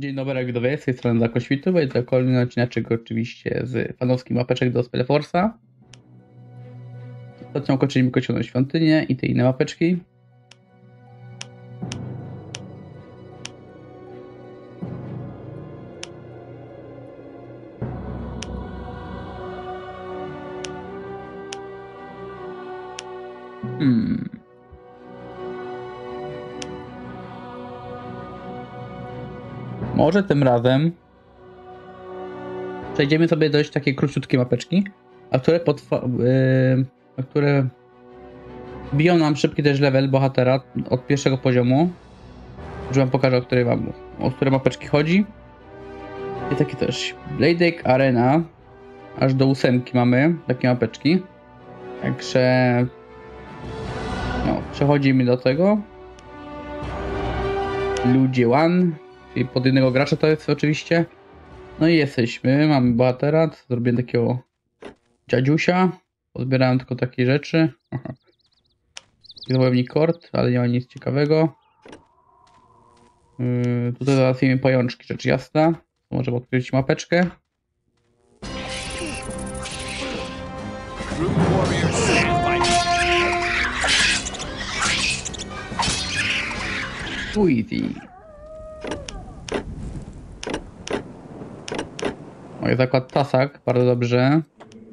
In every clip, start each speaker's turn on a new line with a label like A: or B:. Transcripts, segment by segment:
A: Dzień dobry widzowie, z tej strony Dako Świtu, będzie to kolejny odcineczek oczywiście z fanowskich mapeczek do Spellforce'a. Ostatnio ukończyliśmy Kocioną Świątynię i te inne mapeczki. Może tym razem przejdziemy sobie dość takie króciutkie mapeczki, a które biją nam szybki też level bohatera od pierwszego poziomu. Już wam pokażę, o które mapeczki chodzi. I takie też Bladek Arena, aż do 8 mamy takie mapeczki. Także no, przechodzimy do tego. Ludzie One, czyli pod innego gracza to jest oczywiście. No i jesteśmy, mamy bohatera, zrobiłem takiego dziadziusia. Pozbierałem tylko takie rzeczy. Wojownik kord, ale nie ma nic ciekawego. Tutaj załatwimy pajączki, rzecz jasna. Możemy odkryć mapeczkę. Easy. Moje zakład tasak, bardzo dobrze.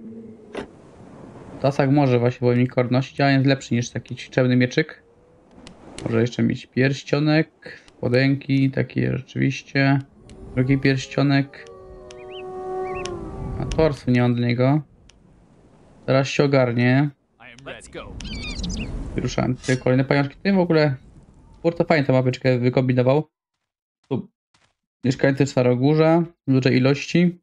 A: Tasak może właśnie wojownik kord nosić, ale jest lepszy niż taki ćwiczebny mieczyk. Może jeszcze mieć pierścionek, spodenki, takie rzeczywiście. Drugi pierścionek. A torsu nie mam do niego. Teraz się ogarnie. Wyruszałem tutaj kolejne pajączki. Tutaj w ogóle twórca fajnie tę mapeczkę wykombinował. Tu mieszkańcy w Starogórza w dużej ilości.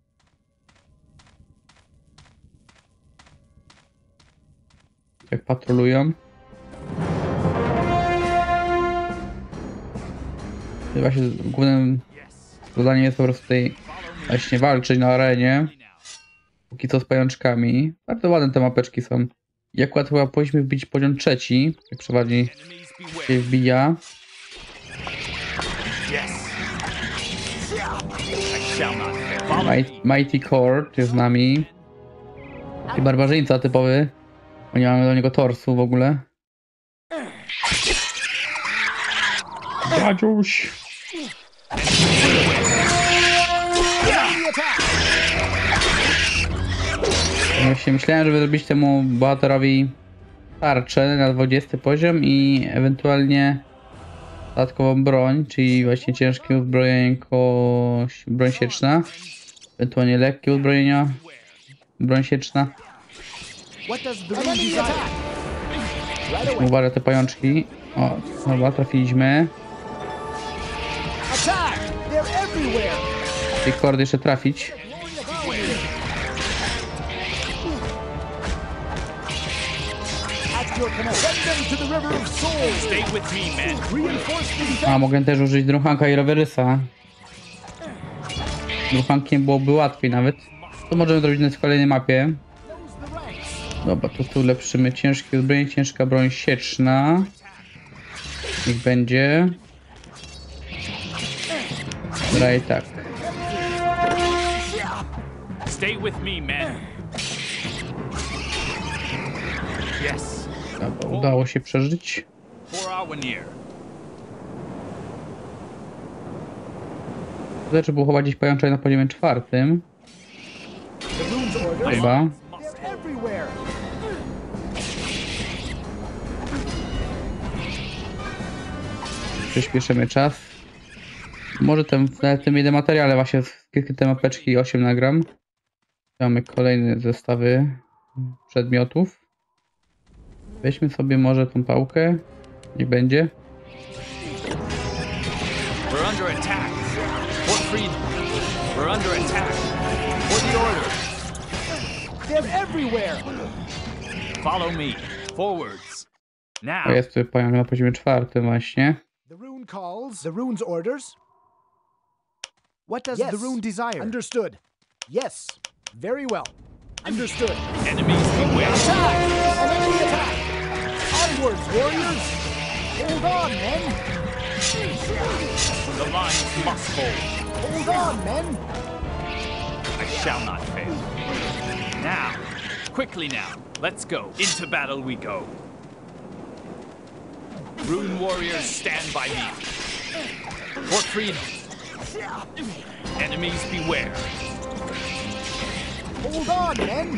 A: Jak patrolują. Właśnie głównym zadaniem jest po prostu tutaj właśnie walczyć na arenie. Póki co z pajączkami. Bardzo ładne te mapeczki są. I akurat chyba powinniśmy wbić poziom 3. Jak przeważnie się wbija. Mighty Court jest z nami. I barbarzyńca typowy. Bo nie mamy do niego torsu w ogóle. Dziadziuś! Właśnie myślałem, żeby zrobić temu bohaterowi tarczę na 20 poziom i ewentualnie dodatkową broń, czyli właśnie ciężkie uzbrojenie, broń sieczna, ewentualnie lekkie uzbrojenia, broń sieczna. Uwaga, te pajączki. O, dobra, trafiliśmy. I kordy jeszcze trafić. A, mogę też użyć druchanka i rowerysa. Druchankiem byłoby łatwiej nawet. To możemy zrobić na kolejnej mapie. Dobra, to tu ulepszymy ciężkie uzbrojenie, ciężka broń sieczna. Niech będzie. Dobra, i tak. Dobra, udało się przeżyć. Tutaj trzeba było chować gdzieś pajączek na poziomie 4. Chyba. Przyspieszymy czas. Może w tym jeden materiale właśnie te mapeczki 8 nagram. Mamy kolejne zestawy przedmiotów. Weźmy sobie może tą pałkę. Niech będzie. O, jest tu pająk na poziomie 4 właśnie.
B: The rune calls. The rune's orders. What does the rune desire? Understood. Yes. Very well. Understood.
C: Enemies beware.
B: Attack! An enemy attack! Onwards, warriors! Hold on, men!
C: The lines must hold.
B: Hold on, men!
C: I shall not fail. Now, quickly now, let's go. Into battle we go. Rune warriors, stand by me. For freedom. Enemies beware.
B: Hold on, men!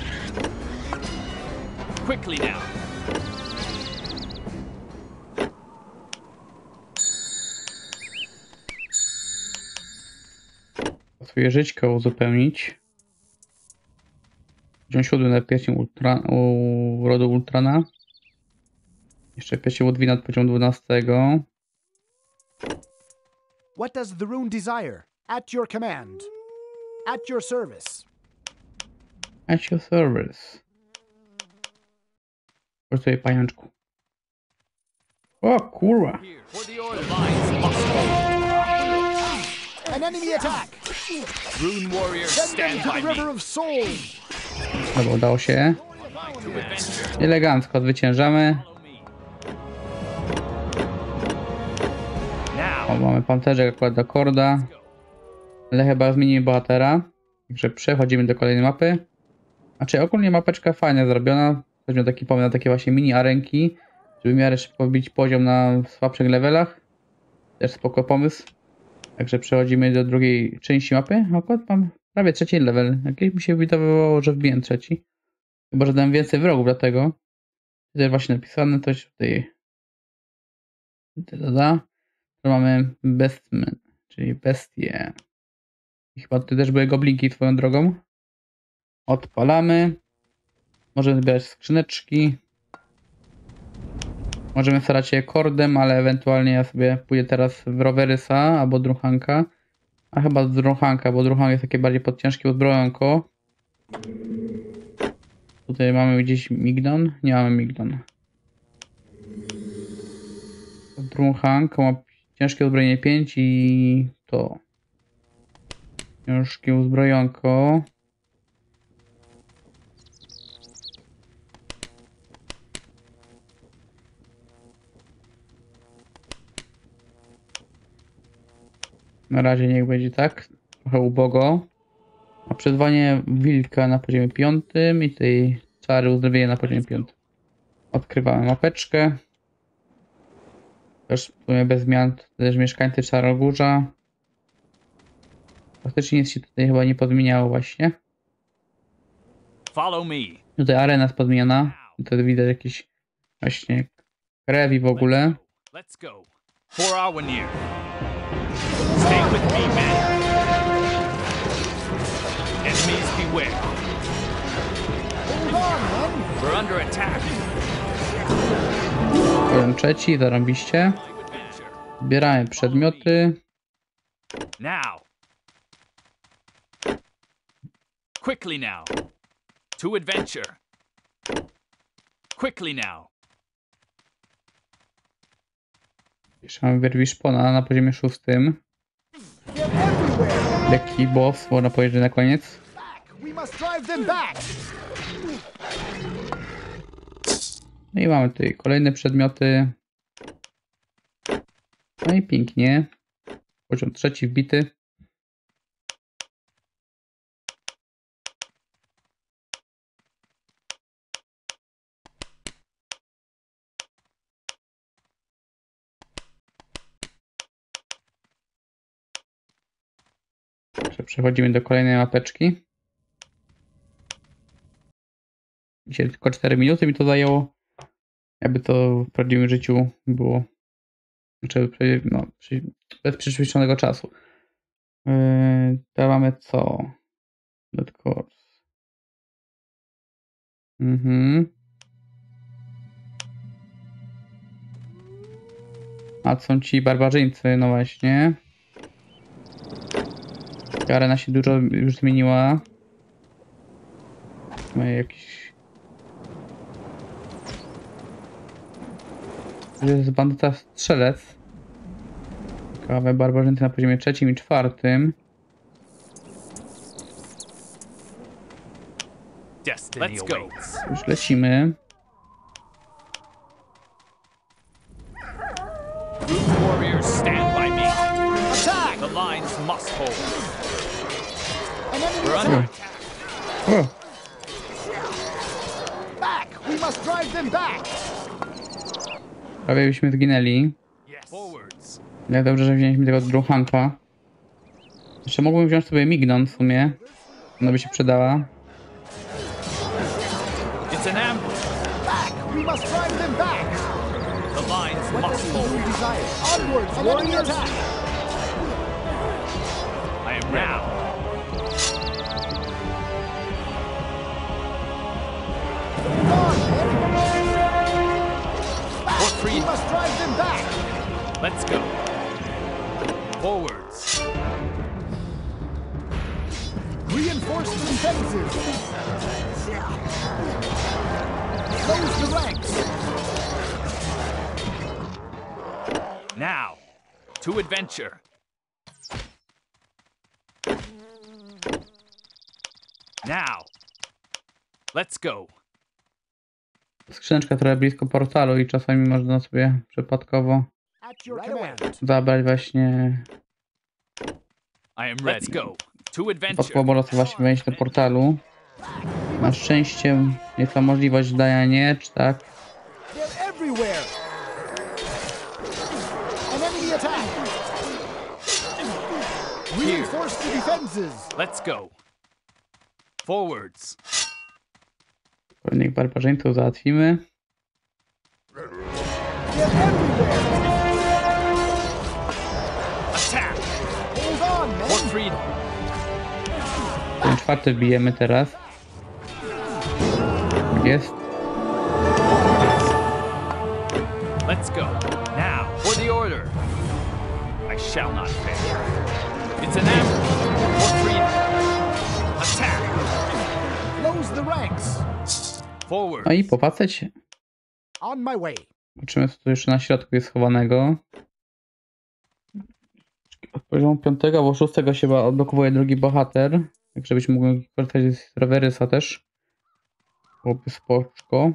C: Quickly now.
A: Swoje żyćko uzupełnić. Poziom 7 na pierścień u rodu Ultrana. Jeszcze pierścień Woodwina od poziomu 12.
B: What does the rune desire? At your command. At your service.
A: At your service. Chodź sobie, pajączku. O kurwa.
C: For the order. Lines must hold.
B: An enemy attack!
C: Rune warriors,
B: Send them
C: stand
B: to
C: by
B: the
C: me.
B: River of Souls!
A: Dobra, udało się.
C: To adventure.
A: Elegancko zwyciężamy. O,
C: Now,
A: mamy pancerzek akurat do Korda. Ale chyba zmienimy bohatera. Także przechodzimy do kolejnej mapy. Znaczy ogólnie mapeczka fajnie zrobiona. Ktoś miał taki pomysł na takie właśnie mini arenki, żeby w miarę szybko wbić poziom na słabszych levelach. Też spoko pomysł. Także przechodzimy do drugiej części mapy. Akurat mam prawie trzeci level. Jakieś mi się wydawało, że wbiłem trzeci. Chyba, że dałem więcej wrogów, dlatego. Też właśnie napisane coś tutaj. Tu mamy Bestman, czyli bestie. I chyba tutaj też były goblinki swoją drogą. Odpalamy. Możemy zbierać skrzyneczki. Możemy starać się kordem, ale ewentualnie ja sobie pójdę teraz w Rowerysa albo Druchanka. A chyba z Druchanka, bo Druchank jest takie bardziej podciężkie uzbrojonko. Tutaj mamy gdzieś Mignon? Nie mamy Mignon. Druchank ma ciężkie uzbrojenie 5 i to. Ciężkie uzbrojonko. Na razie niech będzie tak. Trochę ubogo. A przyzwanie wilka na poziomie 5 i tej czary uzdrowienia na poziomie 5. Odkrywamy mapeczkę. Też w sumie bez zmian. Też mieszkańcy Czarogórza. Faktycznie nic się tutaj chyba nie podmieniało właśnie.
C: follow me.
A: Tutaj arena jest podmieniona. Tutaj widać jakieś właśnie krew w ogóle.
C: Let's go. For Awenir. Stay with me, men. Enemies beware.
B: Hold on, men!
C: We're under attack.
A: Poziom trzeci, zarąbiście. Zbieramy przedmioty.
C: Now. Quickly now. To adventure. Quickly now.
A: Jeszcze mamy Wyrwiszpona na poziomie 6.
B: They're everywhere!
A: Lekki boss, można powiedzieć na koniec.
B: We must drive them back!
A: No i mamy tutaj kolejne przedmioty. No i pięknie. Poziom trzeci wbity. Przechodzimy do kolejnej mapeczki. Dzisiaj tylko 4 minuty mi to zajęło. Jakby to w prawdziwym życiu było. Znaczy, no, bez przyspieszonego czasu. Teraz mamy co? Dead Course. A są ci barbarzyńcy, no właśnie. Arena się dużo już zmieniła. Mamy jakiś... To jest bandyta strzelec. Ciekawe, barbarzyńcy na poziomie 3 i 4.
C: Let's go.
A: Już lecimy.
C: Rune warriors, stand by me. lines must hold.
B: An enemy
C: We're under
B: attack.
A: O,
B: Back! We must drive them back!
A: prawie byśmy zginęli.
C: Yes. Forwards.
A: Jak dobrze, że wzięliśmy tego druchanka. Jeszcze mógłbym wziąć sobie Mignon w sumie. Ona by się przydała.
C: It's an ambush.
B: Back! We must drive them back!
C: The lines
B: What does
C: must
B: the
C: hold.
B: moon desire? Onwards, an enemy attack!
C: I am now.
B: Hold on, men! Back!
C: For freedom.
B: We must drive them back!
C: Let's go. Forwards.
B: Reinforce the defenses! Close the ranks!
C: Now, to adventure. Now, let's go.
A: Skrzyneczka trochę blisko portalu i czasami można sobie przypadkowo
B: At your command.
A: zabrać właśnie...
C: I am ready. Let's go. To adventure.
A: Przypadkowo można sobie właśnie wejść do portalu. Na szczęście jest to możliwość dania miecz, tak?
B: They're everywhere! An enemy attack! Reinforce the defenses!
C: Let's go. Forwards.
A: Kolejnych barbarzyńców załatwimy.
B: They're everywhere!
C: Attack.
B: Hold on,
C: For
B: men!
C: freedom.
A: Ten czwarty bijemy teraz. Jest.
C: Let's go. Now, for the order. I shall not fail. It's an ambush. For freedom. Attack.
B: Close the ranks!
C: Forward.
A: No i popatrzeć.
B: On my way.
A: Zobaczymy, co tu jeszcze na środku jest schowanego. Od poziomu 5 albo 6 się chyba odblokowuje drugi bohater. Tak żebyśmy mogli korzystać z Reverysa też. Byłoby spoczko.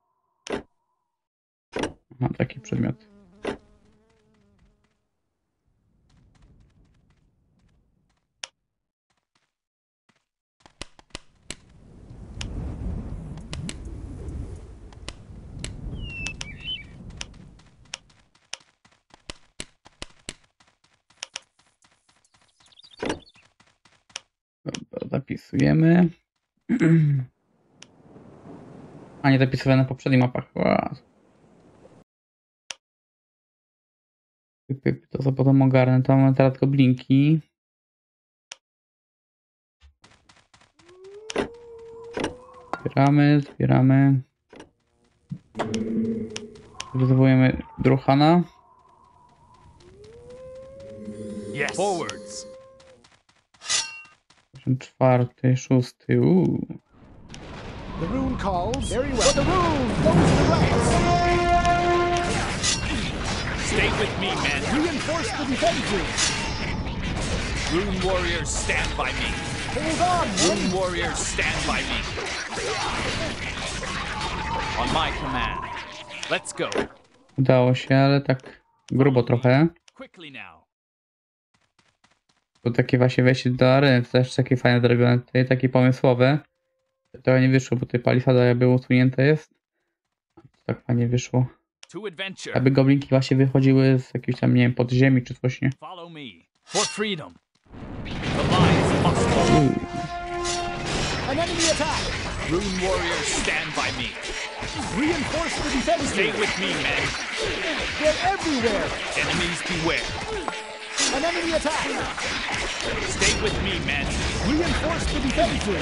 A: Mam taki przedmiot. Dobra, zapisujemy. A nie zapisywałem na poprzednich mapach. Wow. To co potem ogarnę. Tam mamy teraz tylko blinki. Zbieramy. Wyzwujemy Druchana.
C: Yes. Forwards.
A: 4, 6.
B: The rune calls. Very well. For the rune! Close the ranks!
C: Stay with me, men.
B: Reinforce the defenses!
C: Rune warriors, stand by me.
B: Hold on, men!
C: Rune warriors, stand by me. On my command. Let's go.
A: Udało się, ale tak grubo trochę.
C: Quickly now.
A: To takie właśnie wejście do areny, to też takie fajne zrobione tutaj, takie pomysłowe. To nie wyszło, bo tutaj palisada jakby usunięte jest. To tak fajnie wyszło.
C: To adventure.
A: Aby goblinki właśnie wychodziły z jakiejś tam, nie wiem, podziemi czy coś, nie?
C: Follow me. For freedom. The lines must go.
B: An enemy attack!
C: Rune warriors, stand by me.
B: Reinforce the defenses!
C: Stay with me, men.
B: They're everywhere!
C: Enemies beware.
B: An enemy attack!
C: Stay with me, men.
B: Reinforce the defenses!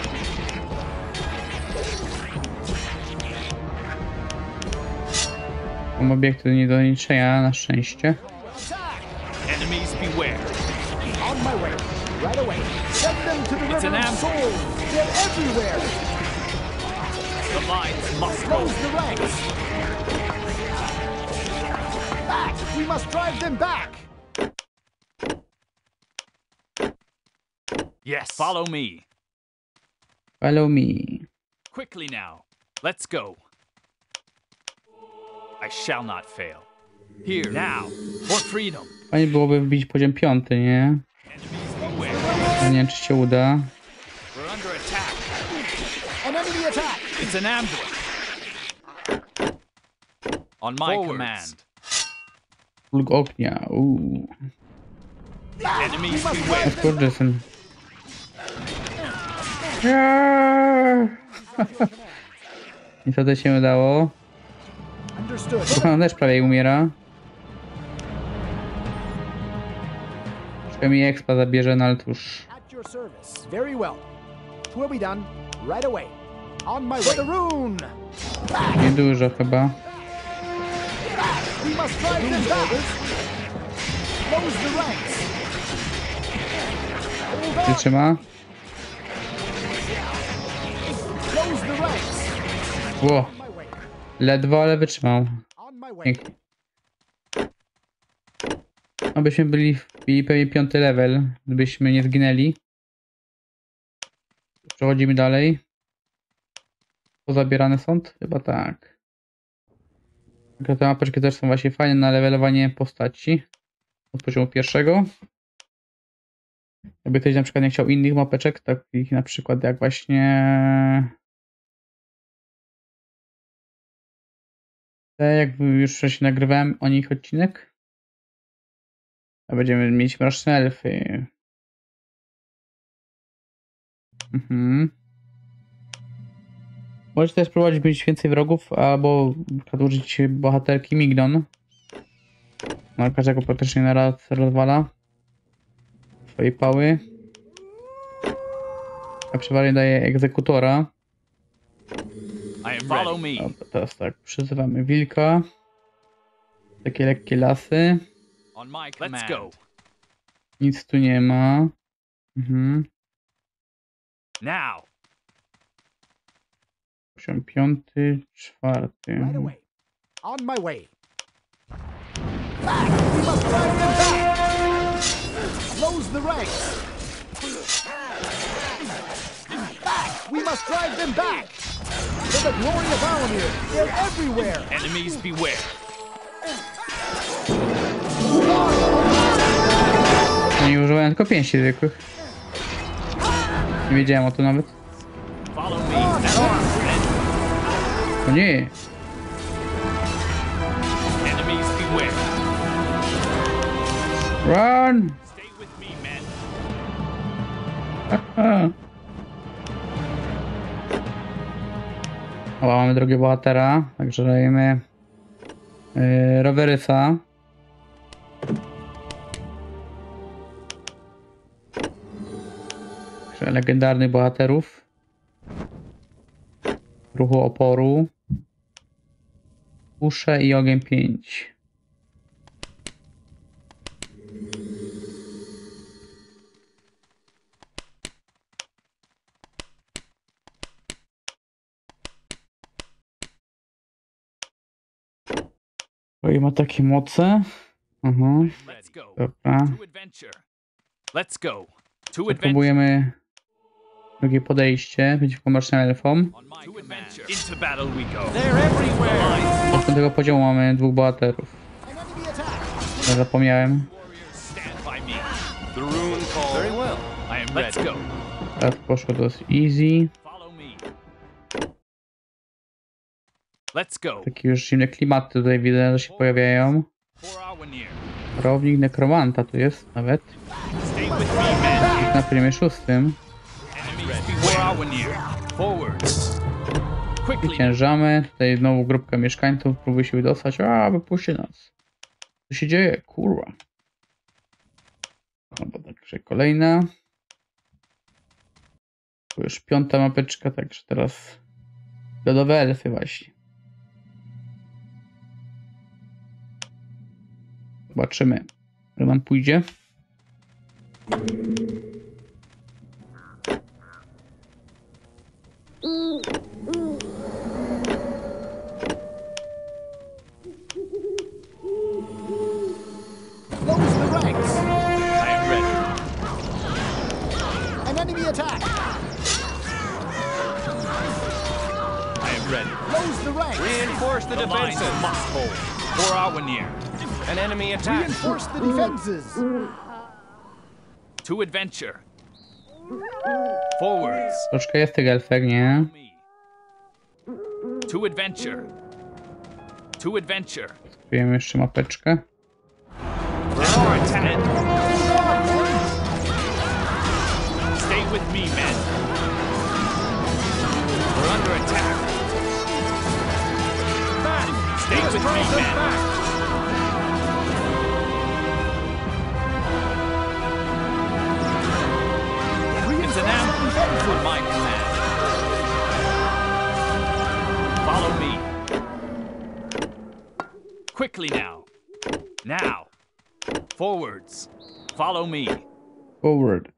A: Mam obiekty nie do niczego, na szczęście.
B: Attack!
C: Enemies beware.
B: On my way! Right away! Send them to the
C: It's
B: river
C: an
B: of
C: ambush.
B: souls! They're everywhere!
C: The lines must go.
B: Close the ranks! Back! We must drive them back!
C: Yes. Follow me.
A: Follow me.
C: Quickly now. Let's go. I shall not fail. Here, now, for freedom.
A: Fajnie byłoby wbić poziom 5, nie?
C: Enemies beware.
A: Ja nie wiem, czy się uda.
C: We're under attack.
B: An enemy attack!
C: It's an ambush. On my command.
A: Ulg ognia.
C: Enemies beware.
A: Skurczysyn. Niestety się udało.
B: Understood.
A: Kuchan też prawie umiera. Troszkę mi expa zabierze, no ale cóż.
B: At your service. Very well. Will be done right away. On my way. For the rune!
A: Niedużo chyba.
B: We must drive them back! Close the ranks! Hold
A: Się
B: on!
A: trzyma.
B: Close the ranks!
A: Ło.
B: On my way.
A: Ledwo, ale wytrzymał.
B: On my way.
A: Pięknie. Abyśmy byli pewnie 5 level, gdybyśmy nie zginęli. Przechodzimy dalej. Pozabierane sąd? Chyba tak. Te mapeczki też są właśnie fajne na levelowanie postaci. Od poziomu 1. Jakby ktoś na przykład nie chciał innych mapeczek, takich na przykład jak właśnie... Te, jak już wcześniej nagrywałem o nich odcinek. A będziemy mieć mroczne elfy. Możecie też spróbować mieć więcej wrogów, albo na przykład użyć bohaterki Mignon. No, każdego praktycznie naraz rozwala swojej pały. A przeważnie daje egzekutora.
C: Follow me.
A: Dobra, teraz tak, przyzywamy wilka. Takie lekkie lasy.
C: On my command. Let's go.
A: Nic tu nie ma.
C: Now.
A: Poziom 5, 4.
B: Right away. On my way. Back! We must drive them back! Close the ranks! Back! We must drive them back! For the glory of Alamir! They're everywhere!
C: Enemies beware.
A: Nie używałem tylko pięści zwykłych. Nie wiedziałem o tym nawet.
C: Follow me. At arm's length.
A: O nie!
C: Enemies beware.
A: Run!
C: Stay with me, men.
A: Aha. O, mamy drugiego bohatera, także dajemy Roverysa. Także legendarnych bohaterów. Ruchu oporu. Usze i ogień 5. I ma takie moce.
C: Let's go.
A: Dobra.
C: To adventure. Let's go. To adventure.
A: Próbujemy drugie podejście. Będzie pomocne elfom.
C: On my command. Into battle we go. They're everywhere.
A: Z tego poziomu mamy 2 bohaterów.
B: An enemy attack!
A: Ja zapomniałem.
C: Warriors stand by me. The rune call. Very well. I am ready. Let's go.
A: Teraz poszło dosyć easy.
C: Follow me. Let's go.
A: Takie już zimne klimaty tutaj widzę, że się pojawiają.
C: For Awanir.
A: Rownik nekromanta tu jest nawet.
C: Stay with me, men.
A: Na poziomie 6.
C: Enemies beware. Awanir. Forward. Quickly.
A: Zwyciężamy. Tutaj znowu grupka mieszkańców próbuje się wydostać. A, wypuści nas. Co się dzieje? Kurwa. Dobra, także kolejna. To już 5. mapeczka, także teraz lodowe elfy właśnie. Zobaczymy, jak nam pójdzie.
B: Close the ranks!
C: I am ready.
B: An enemy attack!
C: I am ready.
B: Close the ranks!
C: Reinforce the defenses. Must hold. For Awanir. An enemy attack.
B: Reinforce the defenses.
C: To adventure. Forwards.
A: Troszkę jest tych elfek, nie?
C: To adventure. To adventure.
A: Kupujemy jeszcze mapeczkę.
C: For attack. Stay with me, men. We're under attack. Back. Stay with me, men. It's an ambush for my command. Follow me. Quickly now. Now. Forwards. Follow me.
A: Forward.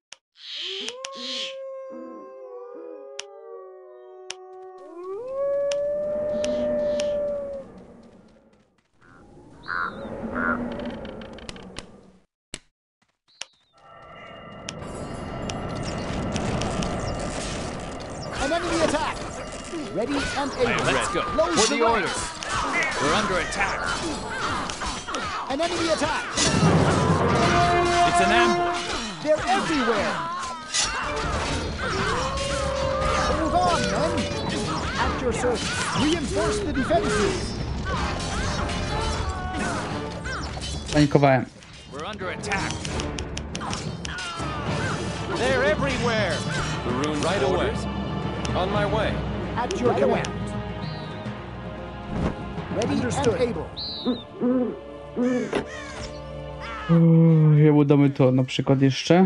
B: An enemy attack. Ready and able.
C: Let's go.
B: Close
C: For
B: the
C: the order.
B: ranks.
C: We're under attack.
B: An enemy attack.
C: It's an ambush.
B: They're everywhere. Hold on, men. At your service. Reinforce the defenses.
A: Panikowałem.
C: We're under attack. They're everywhere. The rune right away. On my way.
B: At your command. Ready and able.
A: Jak udamy to na przykład jeszcze.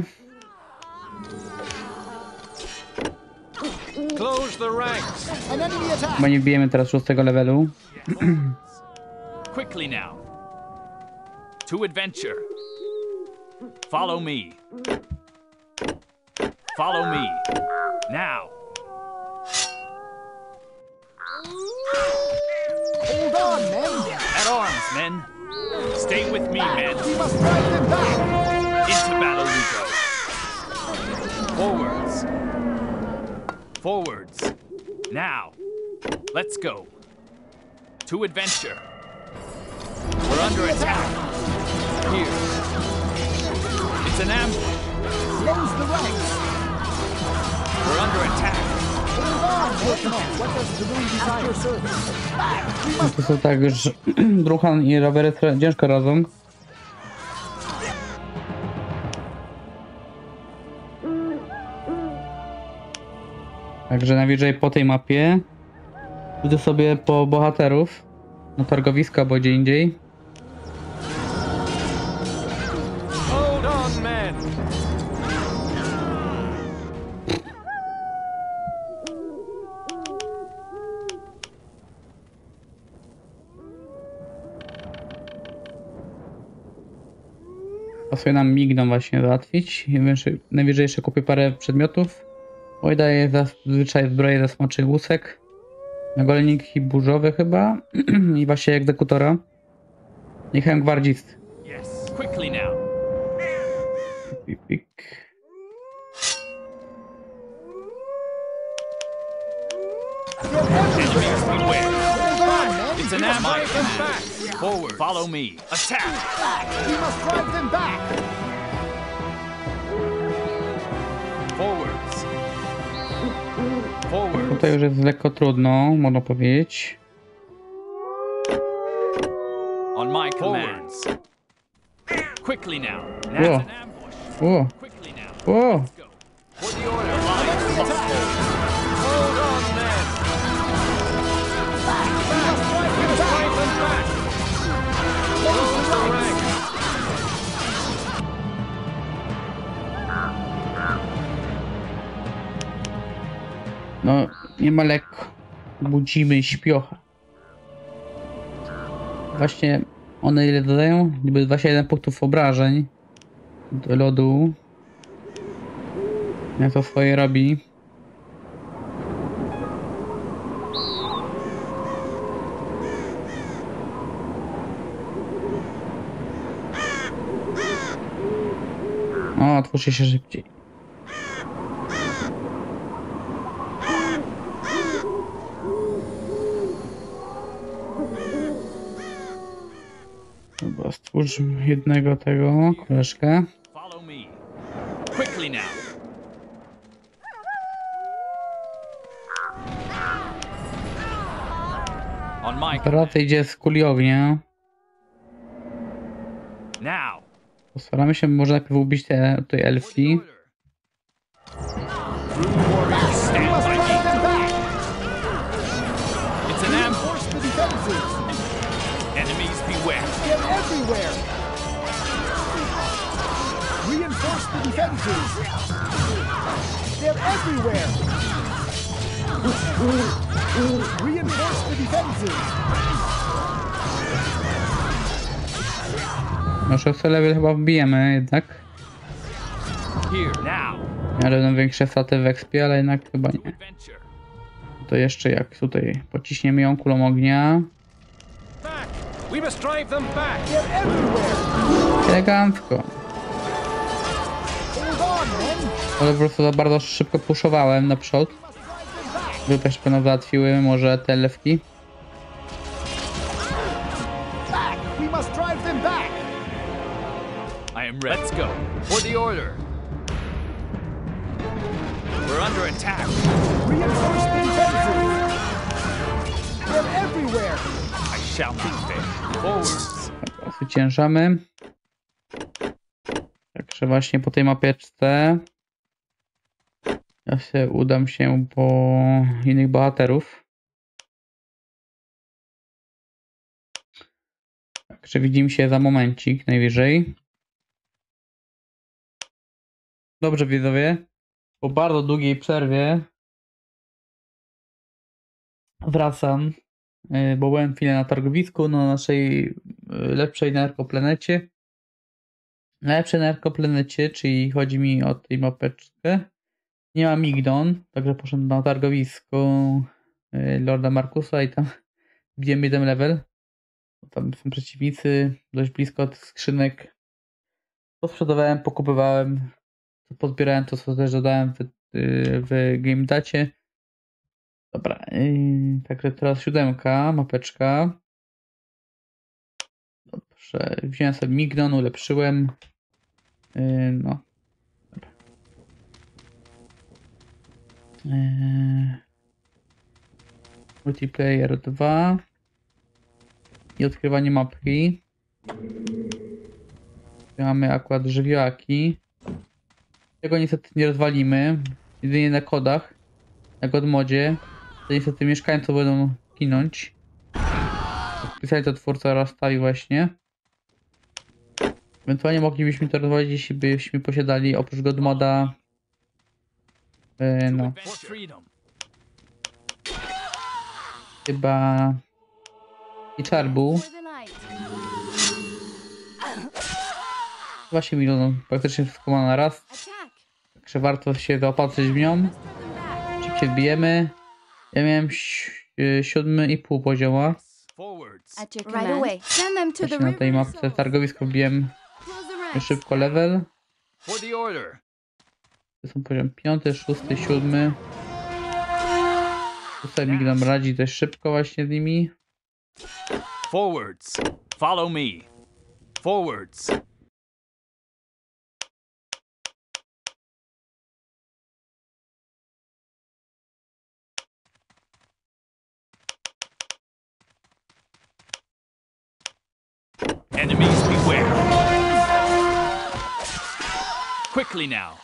C: Close the ranks.
B: An enemy attack.
A: Chyba nie wbijemy teraz 6 levelu.
C: Quickly now. To adventure. Follow me. Follow me. Now.
B: Hold on, men.
C: At arms, men. Stay with me, men.
B: We must drive them back.
C: Into battle we go. Forwards. Forwards. Now. Let's go. To adventure. We're under attack. Here. It's an ambush.
B: Close the ranks.
C: We're under attack.
B: Hold on, men. What does the rune desire? At your service. Back. We must
A: To są tak, że Druhan i rowery ciężko radzą. Także najwyżej po tej mapie pójdę sobie po bohaterów na targowisko albo gdzie indziej.
C: Hold on, men.
A: A sobie nam migną właśnie załatwić. Najwyżej jeszcze kupię parę przedmiotów. Oj, daję zazwyczaj zbroję ze smoczych łusek. Nagolniki burzowe chyba. I właśnie egzekutora. I hełm gwardzisty.
C: Yes. Quickly now.
A: Pik, pik.
C: Enemies beware.
B: hold on, men.
C: It's an ambush. Forward. Follow me. Attack.
B: We must drive them back.
C: Forwards. Forwards.
A: Tutaj już jest lekko trudno, można powiedzieć.
C: On my commands. Quickly now. That's
A: Whoa.
C: an ambush.
A: O,
C: Quickly now.
A: o,
C: Let's go. For the order. Alliance must hold. Hold on, men.
B: Back. We must drive them back.
C: Drive them back. Close the ranks.
A: no nie ma lekko. Budzimy śpiocha. Właśnie one ile dodają? Niby 21 punktów obrażeń do lodu. Jak to swoje robi. O, otwórzcie się szybciej. Dobra, stwórz jednego tego, koleżkę.
C: Follow me. Quickly now. On my
A: Teraz idzie z kuli ognia.
C: now.
A: Postaramy się może najpierw ubić te tutaj elfki.
C: Warriors stand by me.
B: Them back.
C: It's an ambush.
B: Reinforce the defenses.
C: Enemies beware.
B: They're everywhere. Reinforce the defenses. They're everywhere. Reinforce the defenses.
A: No 6 level chyba wbijemy jednak.
C: Here now.
A: Ja będą większe straty w expie, ale jednak chyba nie.
C: Adventure.
A: To jeszcze jak tutaj pociśniemy ją kulą ognia.
C: Back. We must drive them back.
B: They're everywhere.
A: Elegancko.
B: Hold on, men.
A: Ale po prostu za bardzo szybko puszowałem naprzód. By też pewno załatwiły może te elfki.
B: Back. We must drive them back.
C: I am ready. Let's go. For the order. We're under attack.
B: Reinforce the defenses. They're everywhere.
C: I shall not fail. Forwards.
A: Dobra, zwyciężamy. Także właśnie po tej mapeczce ja się udam się po innych bohaterów. Także widzimy się za momencik najwyżej. Dobrze widzowie, po bardzo długiej przerwie wracam, bo byłem chwilę na targowisku na naszej lepszej narkoplanecie. Najlepsze narkoplanecie, czyli chodzi mi o tej mapeczkę. Nie ma Migdon, także poszedłem na targowisko Lorda Markusa i tam wbiłem jeden level. Tam są przeciwnicy dość blisko od skrzynek. Posprzedawałem, pokupywałem, pozbierałem to, co też dodałem w game dacie. Dobra, także teraz 7, mapeczka. Dobrze, wziąłem sobie Mignon, ulepszyłem. No. Dobra. Multiplayer 2. I odkrywanie mapki. Mamy akurat żywiołaki. Tego niestety nie rozwalimy. Jedynie na kodach. Na godmodzie. To niestety mieszkańcy będą ginąć. Specjalnie to twórca rozstawił właśnie. Ewentualnie moglibyśmy to rozwalić, jeśli byśmy posiadali oprócz godmoda no
C: For freedom.
A: chyba i czarbu. Właśnie milionów praktycznie wszystko ma na raz. Także warto się zaopatrzyć w nią. Szybciej wbijemy. Ja miałem 7,5 poziomu.
C: Forwards.
D: At your right away. Send them to the
A: Właśnie na tej
D: river.
A: mapce targowisko wbiłem
D: Close the ranks.
A: szybko level.
C: For the order.
A: To są poziom 5, 6, 7. Tutaj Mignon radzi dość szybko właśnie z nimi.
C: Forwards. Follow me. Forwards. Enemies beware. Quickly now.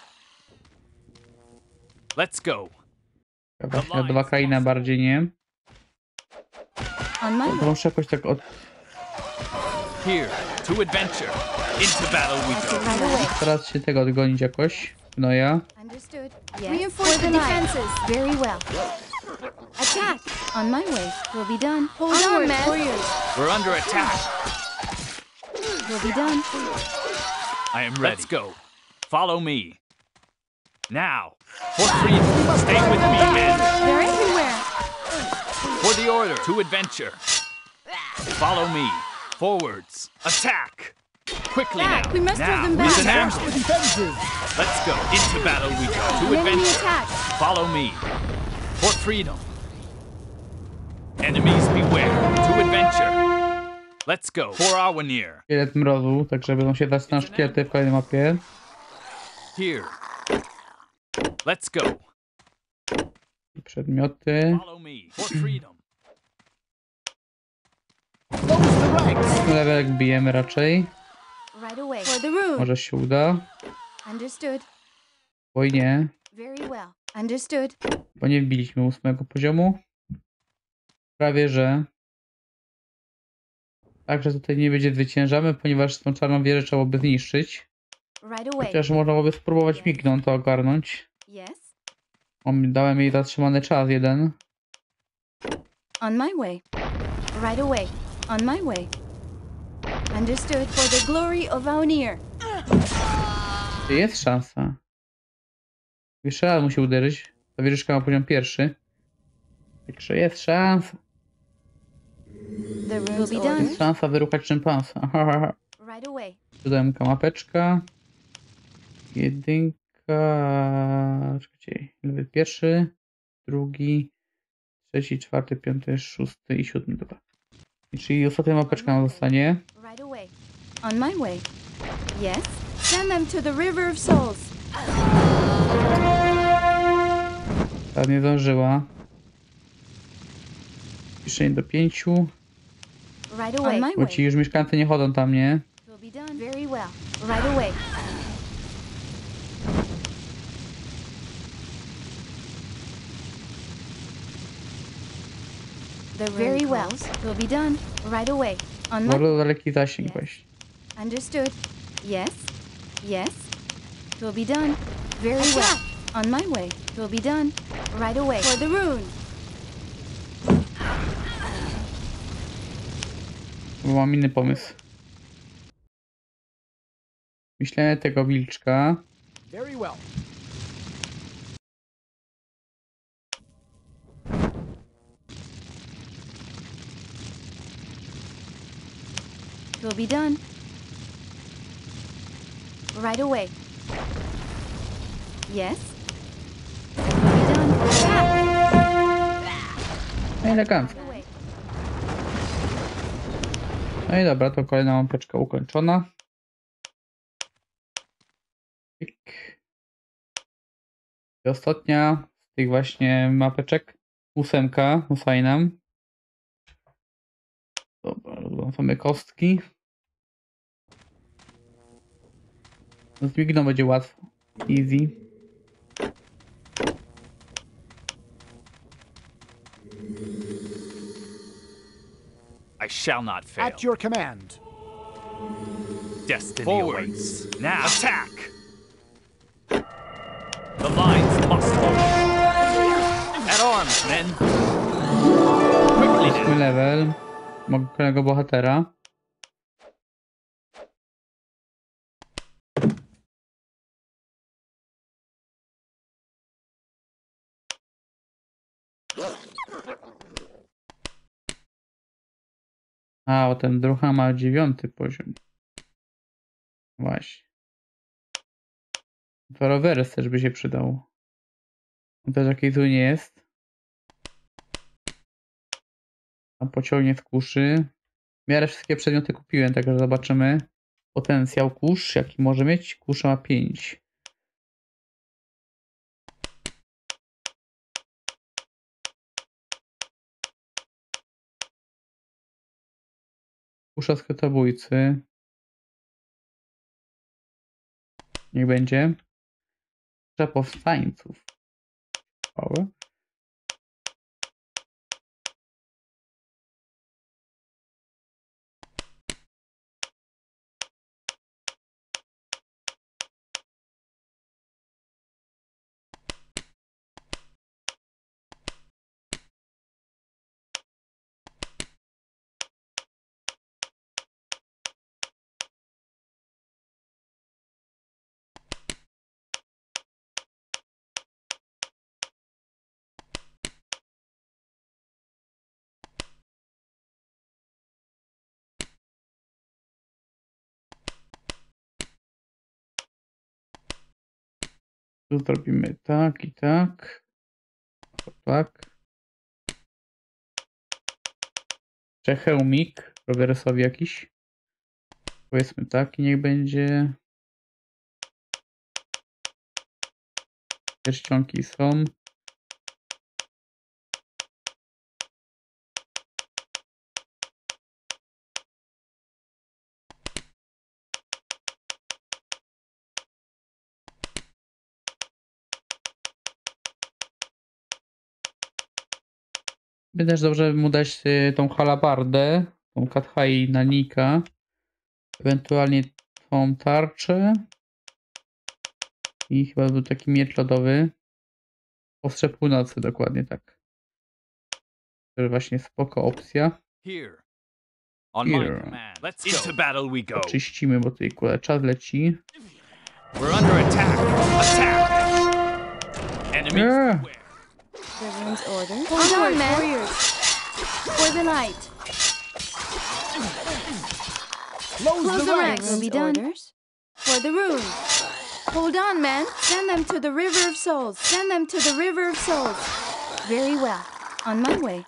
C: Let's go.
A: Właśnie dwa krainy bardziej nie.
D: On my
A: To
D: way.
A: muszę jakoś tak od...
C: Here, to adventure. Into battle we go.
D: Right away.
A: Teraz się tego odgonić jakoś. No ja.
D: Understood. Yes. Reinforce the defenses. Very well. Attack. On my way. We'll be done. Hold on, man.
C: We're under attack.
D: We'll be done.
C: I am ready. Let's go. Follow me. Now, for freedom. Stay with me, men.
D: They're everywhere.
C: For the order. To adventure. Follow me. Forwards. Attack. Quickly
D: Back.
C: now.
D: We must
C: now.
D: drive them back.
C: It's an
B: The
C: ambush.
B: defenses.
C: Let's go. Into battle we go. To
D: An enemy
C: adventure.
D: attack.
C: Follow me. For freedom. Enemies beware. To adventure. Let's go. For Awenir.
A: Szkielet mrozu, także będą się dać na szkielety w kolejnej mapie.
C: Here. Let's go.
A: Przedmioty.
C: Follow me. For freedom.
B: Close the ranks.
A: Levelek bijemy raczej.
D: Right away. For the rune.
A: Może się uda.
D: Understood.
A: Bo i nie.
D: Very well. Understood.
A: Bo nie wbiliśmy 8 poziomu. Prawie że. Także tutaj nie będzie zwyciężamy, ponieważ tą czarną wieżę trzeba by zniszczyć.
D: Right away.
A: Chociaż można byłoby spróbować migną to ogarnąć.
D: Yes.
A: Dałem jej zatrzymany czas jeden.
D: On my way. Right away. On my way. Understood. For the glory of Aunir.
A: Jest szansa. Jeszcze raz musi uderzyć. Ta wieżyczka ma poziom 1. Także jest szansa.
D: The rune will be done.
A: Jest szansa wyruchać szympansa.
D: Right away.
A: Siódemka, mapeczka. Jedynka. Czekajcie. Level 1, 2, 3, 4, 5, 6 i 7. Dobra. I czyli ostatnia mapeczka nam zostanie.
D: Right away. On my way. Yes. Send them to the River of Souls.
A: Ta nie zdążyła. Piszenie do 5.
D: Right away. On my
A: Bo
D: way.
A: ci już mieszkańcy nie chodzą tam, nie?
D: Will be done. Very well. Right away. The very well. Will be done. Right away. On my
A: Bardzo daleki zasięg właśnie.
D: Understood. Yes. Yes. Will be done. Very well. On my way. Will be done. Right away. For the rune.
A: Bo mam inny pomysł. Myślenie tego wilczka.
B: Very well.
D: Will be done. Right away. Yes. Will be done. Attack.
A: Elegancko.
D: Right away.
A: No i dobra, to kolejna mapeczka ukończona. Pyk. I ostatnia z tych właśnie mapeczek. 8, ufaj nam. Dobra, rozłączamy kostki. Z migną będzie łatwo. Easy.
C: I shall not fail.
B: At your command.
C: Destiny
E: Forward.
C: awaits. Now attack. The lines must hold. At arms, men. Quickly
A: 8
C: now.
A: level. Mogę kolejnego bohatera. A, bo ten drucha ma 9 poziom. Właśnie. To rower też by się przydał. On też jakiś zły nie jest. Tam pociągnie z kuszy. W miarę wszystkie przedmioty kupiłem, także zobaczymy. Potencjał kurz, jaki może mieć. Kusza ma 5. Kusza skrytobójcy. Niech będzie. Kusza powstańców. Małe. Tu zrobimy tak i tak. Tak. Hełmik. robię rysowi jakiś. Powiedzmy taki niech będzie. Pierścionki są. By też dobrze mu dać tą halabardę, tą kathai na Nika, ewentualnie tą tarczę i chyba był taki miecz lodowy. Ostrze północy, dokładnie tak. To jest właśnie spoko opcja.
C: Here. On my
A: Here.
C: command. Let's go. Into battle we go.
A: Oczyścimy, bo tutaj kurde czas leci.
C: We're under attack. Attack. Enemies
A: Yeah.
C: beware.
D: The rune's orders. Hold on, man. Warriors. For the light.
B: Close the ranks.
D: Will be done. Orders. For the rune. Hold on, man. Send them to the River of Souls. Send them to the River of Souls. Very well. On my way.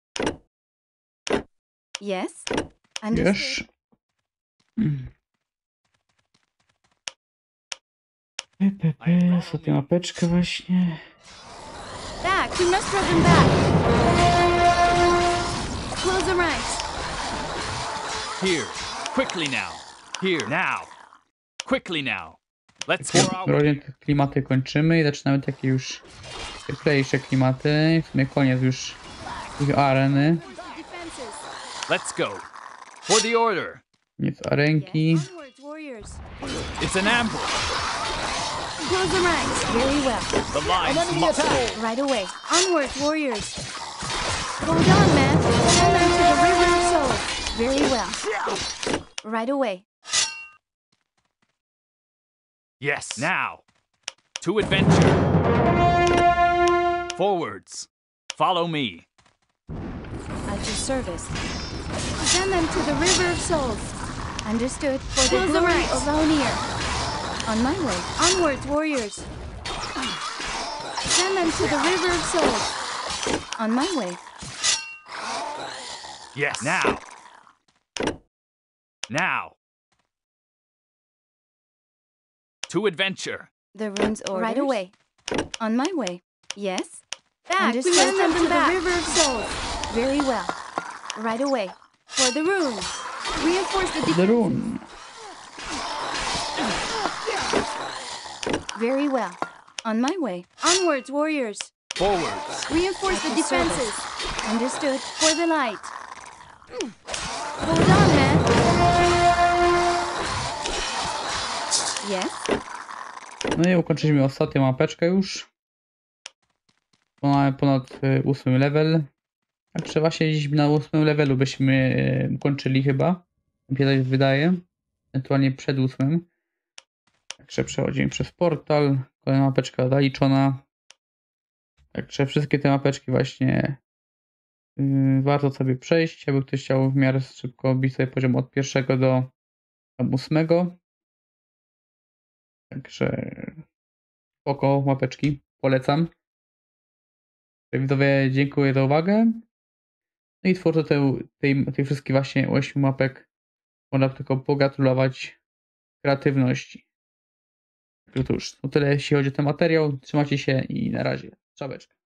D: Yes? Understood.
A: Wiesz? Ostatnia mapeczka właśnie.
D: Back. We must throw them back. Close the ranks.
C: Here. Quickly now. Here. Now. Quickly now. Let's go out.
A: Rośnie te klimaty kończymy i zaczynamy takie już cieplejsze klimaty. W sumie koniec już tych areny.
D: Defenses.
C: Let's go. For the order.
A: Nieco arenki.
D: Yes. Onwards, warriors.
C: It's an ambush.
D: Close the ranks. Very well.
C: The lines must hold.
D: Right away. Onwards, warriors. Hold on, man. Send them to the River of Souls. Very well. Right away.
C: Yes. Now. To adventure. Forwards. Follow me.
D: At your service. Send them to the River of Souls. Understood. For the glory of Valnir. On my way. Onwards, warriors. Send them to the River of Souls. On my way.
C: Yes. Now. Now. To adventure.
D: The rune's orders. Right away. On my way. Yes? Back. Send them to the River of Souls. Very well. Right away. For the rune. Reinforce the
A: The rune.
D: Very well. On my way. Onwards, warriors.
C: Forwards.
D: Reinforce the defenses. Understood. For the light. Hold on, man. Yes?
A: No i ukończyliśmy ostatnią mapeczkę już. Mamy ponad 8 level. Także właśnie gdzieś na 8 levelu byśmy ukończyli chyba. Mi się tak wydaje. Ewentualnie przed 8. Także przechodzimy przez portal. Kolejna mapeczka zaliczona. Także wszystkie te mapeczki właśnie warto sobie przejść, jakby ktoś chciał w miarę szybko bić sobie poziom od 1 do 8. Także spoko mapeczki, polecam. Widzowie, dziękuję za uwagę. No i twórcę tej wszystkich właśnie 8 mapek można tylko pogratulować kreatywności. Także to już tyle, jeśli chodzi o ten materiał. Trzymajcie się i na razie. Czapeczka.